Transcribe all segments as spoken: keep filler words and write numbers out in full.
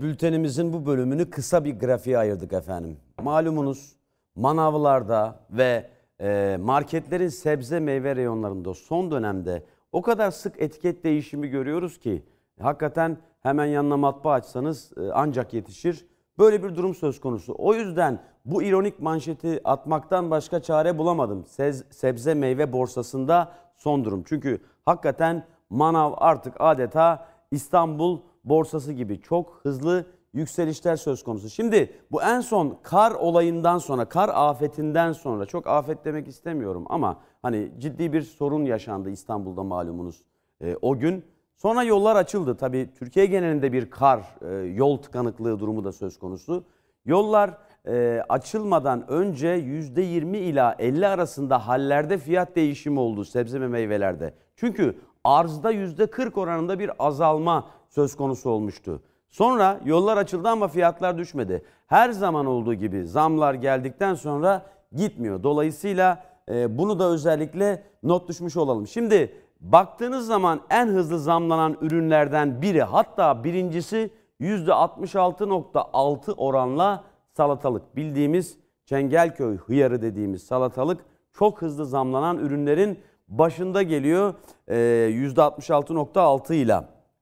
bültenimizin bu bölümünü kısa bir grafiğe ayırdık efendim. Malumunuz manavlarda ve e, marketlerin sebze meyve reyonlarında son dönemde o kadar sık etiket değişimi görüyoruz ki hakikaten hemen yanına matbaa açsanız e, ancak yetişir. Böyle bir durum söz konusu. O yüzden bu ironik manşeti atmaktan başka çare bulamadım. Sez, sebze meyve borsasında son durum. Çünkü hakikaten manav artık adeta İstanbul borsası gibi çok hızlı yükselişler söz konusu. Şimdi bu en son kar olayından sonra, kar afetinden sonra, çok afet demek istemiyorum ama hani ciddi bir sorun yaşandı İstanbul'da malumunuz e, o gün. Sonra yollar açıldı. Tabii Türkiye genelinde bir kar, e, yol tıkanıklığı durumu da söz konusu. Yollar e, açılmadan önce yüzde yirmi ila elli arasında hallerde fiyat değişimi oldu sebze ve meyvelerde. Çünkü arzda yüzde kırk oranında bir azalma söz konusu olmuştu. Sonra yollar açıldı ama fiyatlar düşmedi. Her zaman olduğu gibi zamlar geldikten sonra gitmiyor. Dolayısıyla e, bunu da özellikle not düşmüş olalım. Şimdi baktığınız zaman en hızlı zamlanan ürünlerden biri, hatta birincisi yüzde altmış altı nokta altı oranla salatalık. Bildiğimiz Çengelköy hıyarı dediğimiz salatalık çok hızlı zamlanan ürünlerin başında geliyor e, yüzde altmış altı nokta altı ile.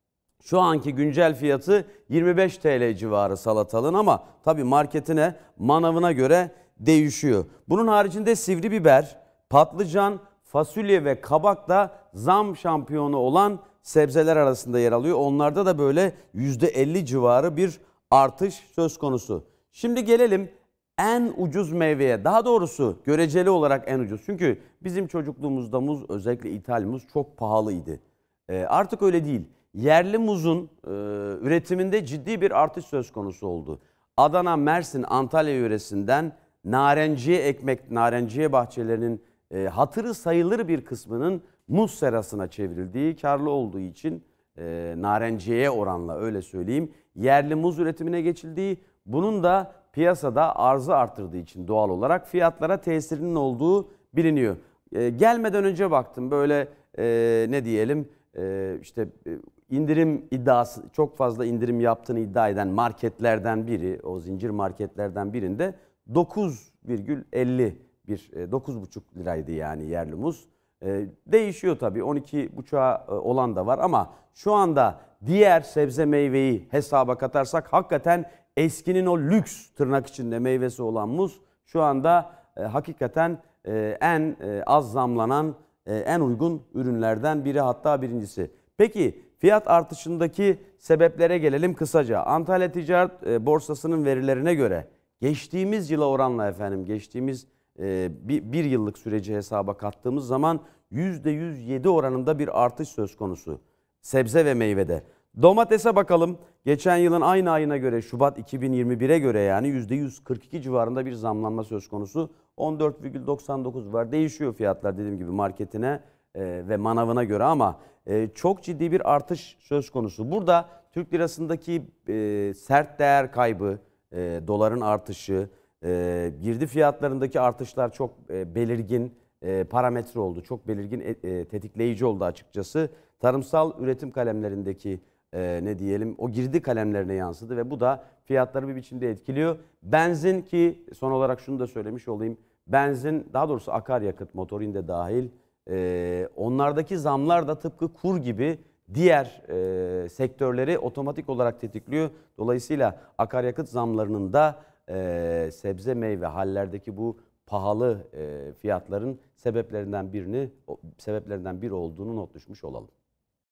Şu anki güncel fiyatı yirmi beş TL civarı salatalığın ama tabii marketine, manavına göre değişiyor. Bunun haricinde sivri biber, patlıcan, fasulye ve kabak da zam şampiyonu olan sebzeler arasında yer alıyor. Onlarda da böyle yüzde elli civarı bir artış söz konusu. Şimdi gelelim en ucuz meyveye, daha doğrusu göreceli olarak en ucuz. Çünkü bizim çocukluğumuzda muz, özellikle ithal muz çok pahalıydı. Ee, artık öyle değil. Yerli muzun e, üretiminde ciddi bir artış söz konusu oldu. Adana, Mersin, Antalya yöresinden narenciye ekmek, narenciye bahçelerinin e, hatırı sayılır bir kısmının muz serasına çevrildiği, karlı olduğu için e, narenciyeye oranla öyle söyleyeyim, yerli muz üretimine geçildiği, bunun da piyasada arzı arttırdığı için doğal olarak fiyatlara tesirinin olduğu biliniyor. E, gelmeden önce baktım böyle e, ne diyelim e, işte e, indirim iddiası, çok fazla indirim yaptığını iddia eden marketlerden biri, o zincir marketlerden birinde dokuz virgül elli bir dokuz buçuk liraydı yani yerli muz. E, değişiyor tabii, on iki buçuğa olan da var ama şu anda diğer sebze meyveyi hesaba katarsak hakikaten eskinin o lüks tırnak içinde meyvesi olan muz şu anda e, hakikaten e, en e, az zamlanan, e, en uygun ürünlerden biri, hatta birincisi. Peki fiyat artışındaki sebeplere gelelim kısaca. Antalya Ticaret e, Borsası'nın verilerine göre geçtiğimiz yıla oranla efendim, geçtiğimiz e, bir, bir yıllık süreci hesaba kattığımız zaman yüzde yüz yedi oranında bir artış söz konusu sebze ve meyvede. Domatese bakalım. Geçen yılın aynı ayına göre, Şubat iki bin yirmi bire göre yani yüzde yüz kırk iki civarında bir zamlanma söz konusu. on dört virgül doksan dokuz var. Değişiyor fiyatlar dediğim gibi marketine e, ve manavına göre ama e, çok ciddi bir artış söz konusu. Burada Türk lirasındaki e, sert değer kaybı, e, doların artışı, e, girdi fiyatlarındaki artışlar çok e, belirgin e, parametre oldu. Çok belirgin e, e, tetikleyici oldu açıkçası. Tarımsal üretim kalemlerindeki e, ne diyelim o girdi kalemlerine yansıdı ve bu da fiyatları bir biçimde etkiliyor. Benzin, ki son olarak şunu da söylemiş olayım. Benzin, daha doğrusu akaryakıt, motorin de dahil, e, onlardaki zamlar da tıpkı kur gibi diğer e, sektörleri otomatik olarak tetikliyor. Dolayısıyla akaryakıt zamlarının da e, sebze meyve hallerdeki bu pahalı e, fiyatların sebeplerinden birini sebeplerinden biri olduğunu not düşmüş olalım.